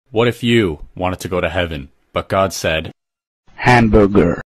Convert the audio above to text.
What if you wanted to go to heaven, but God said, Hamburger.